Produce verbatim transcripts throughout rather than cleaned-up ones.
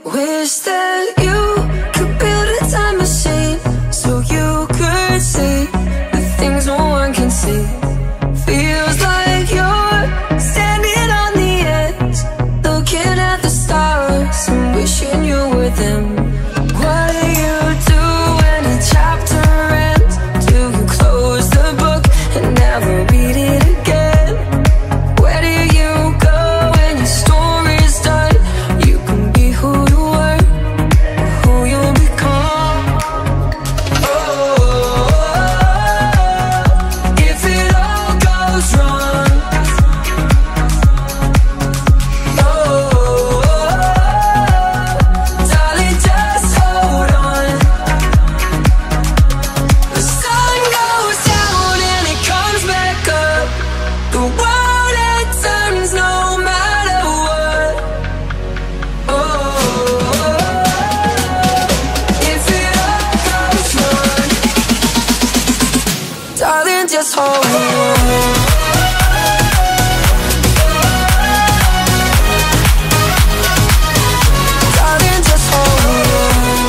Wish that you could build a time machine so you could see the things no one can see. Feels like you're standing on the edge, looking at the stars and wishing you were them. What do you do when a chapter ends? Do you close the book and never read it again? Where do you go when your story's done? You can be who you were, who you'll become. Oh, if it all goes wrong. Oh, darling, just hold on. The sun goes down and it comes back up. The world, it turns no matter what. Oh, if it all goes wrong, darling, just hold on. Darling, just hold on.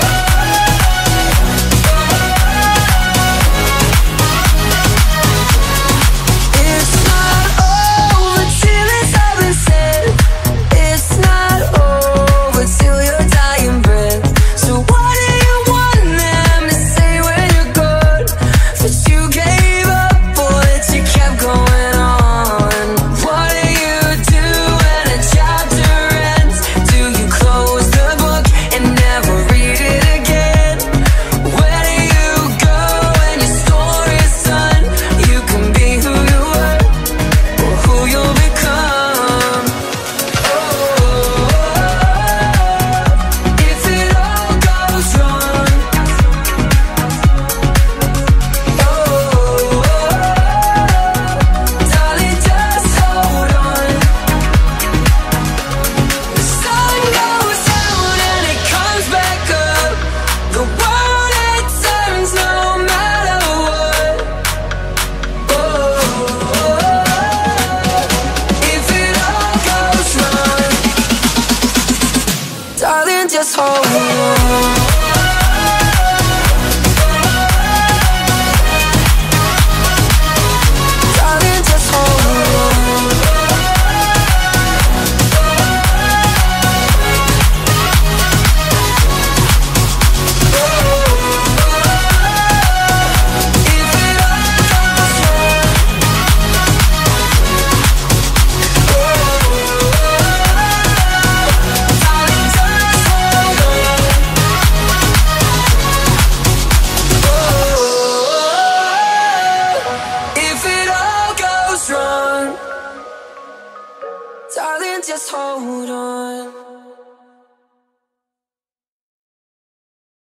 It's not over till it's all been said. It's not over till your dying breath. So what do you want them to say when you're gone? That you gave up or that you kept going on? What do you do when a chapter ends? Do you close the book and never read it again? Where do you go when your story's done? You can be who you were or who you'll become. Oh, if it all goes wrong. Oh, darling, just hold on. The sun goes down and it comes back up. The world, it turns no matter what. Oh, if it all goes wrong, darling, just hold on. Darling, just hold on. If it all goes wrong, darling, just hold on. If it all goes wrong, darling, just hold on.